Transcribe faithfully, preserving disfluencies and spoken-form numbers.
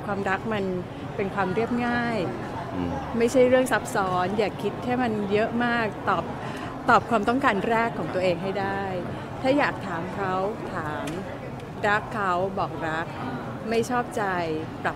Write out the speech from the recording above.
ความรักมันเป็นความเรียบง่ายไม่ใช่เรื่องซับซ้อนอย่าคิดให้มันเยอะมากตอบตอบความต้องการแรกของตัวเองให้ได้ถ้าอยากถามเขาถามรักเขาบอกรักไม่ชอบใจปรับ